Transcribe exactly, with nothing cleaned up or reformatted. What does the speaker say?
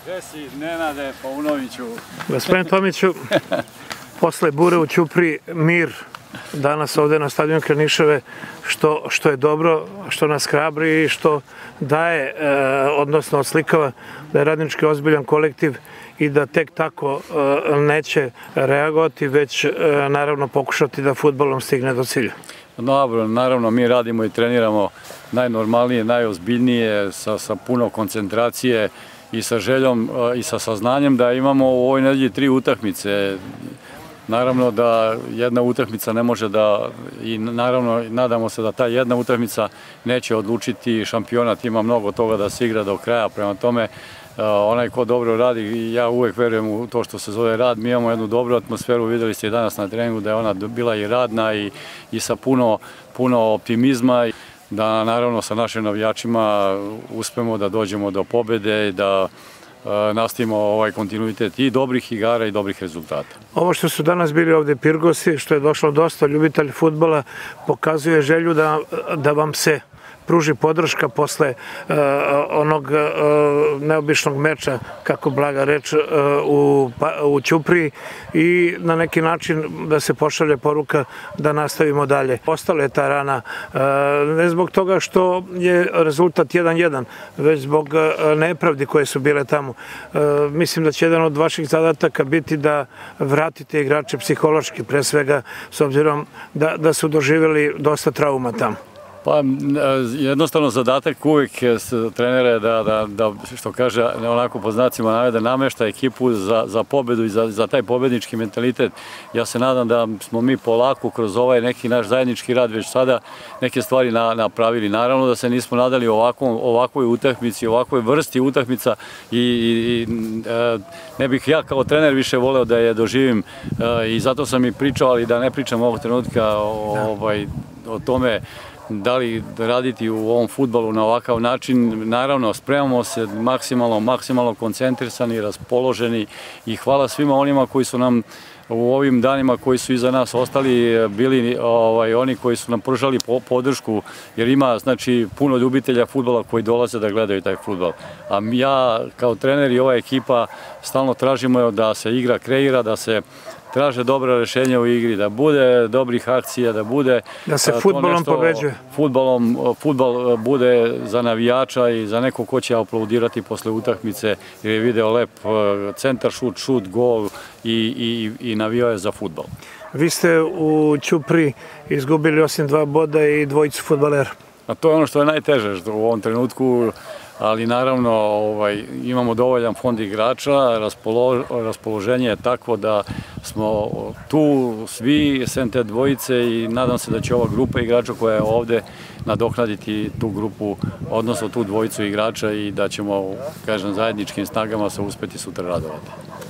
Gde si, Nenade Paunoviću? Gospodin Tomiću, posle bure u Ćupriji, mir danas ovde na stadionu Krniševe, što, što je dobro, što nas hrabri i što daje, e, odnosno odslikava da je Radnički ozbiljan kolektiv i da tek tako e, neće reagovati, već e, naravno pokušati da fudbalom stigne do cilja. Dobro, naravno mi radimo i treniramo najnormalnije, najozbiljnije, sa, sa puno koncentracije i sa željom i sa saznanjem da imamo u ovoj nedelji tri utakmice. Naravno da jedna utakmica ne može da, i naravno nadamo se da ta jedna utakmica neće odlučiti šampionat, ima mnogo toga da se igra do kraja, prema tome onaj ko dobro radi, i ja uvek verujem u to što se zove rad, mi imamo jednu dobru atmosferu, videli ste i danas na treningu da je ona bila i radna i, i sa puno, puno optimizma, da naravno sa našim navijačima uspemo da dođemo do pobede i da nastavimo ovaj kontinuitet i dobrih igara i dobrih rezultata. Ovo što su danas bili ovde Pirgosi, što je došlo dosta ljubitelj fudbala, pokazuje želju da, da vam se pruži podrška posle uh, onog uh, neobičnog meča, kako blaga reč, uh, u, u Ćupriji, i na neki način da se pošalje poruka da nastavimo dalje. Ostala je ta rana, uh, ne zbog toga što je rezultat jedan jedan, već zbog uh, nepravdi koje su bile tamo. Uh, mislim da će jedan od vaših zadataka biti da vratite igrače psihološki, pre svega, s obzirom da, da su doživjeli dosta trauma tamo. Pa jednostavno zadatak uvijek trenera je da, da, da, što kaže, onako po znacima navede, namešta ekipu za, za pobedu i za, za taj pobednički mentalitet. Ja se nadam da smo mi polako kroz ovaj neki naš zajednički rad već sada neke stvari na, napravili. Naravno da se nismo nadali ovakvom, ovakvoj utakmici, ovakvoj vrsti utakmica i, i, i ne bih ja kao trener više voleo da je doživim i zato sam i pričao, ali da ne pričam ovog trenutka o, ovaj, o tome da li raditi u ovom fudbalu na ovakav način. Naravno, spremamo se maksimalno, maksimalno koncentrisani, raspoloženi i hvala svima onima koji su nam u ovim danima koji su iza nas ostali bili ovaj, oni koji su nam pružali podršku, jer ima znači puno ljubitelja fudbala koji dolaze da gledaju taj fudbal. A ja kao trener i ova ekipa stalno tražimo da se igra kreira, da se traže dobra rešenja u igri, da bude dobrih akcija, da bude... Da se fudbalom pobeđuje. Fudbalom, fudbal bude za navijača i za neko ko će aplaudirati posle utakmice, jer je video lep centar, šut, šut, gol i, i, i navijao je za fudbal. Vi ste u Ćupriji izgubili osim dva boda i dvojicu fudbalera. A to je ono što je najteže što u ovom trenutku, ali naravno ovaj, imamo dovoljan fond igrača, raspolo, raspoloženje je takvo da smo tu svi, sem te dvojice, i nadam se da će ova grupa igrača koja je ovde nadoknaditi tu grupu, odnosno tu dvojicu igrača, i da ćemo, kažem, zajedničkim snagama se uspeti sutra radovati.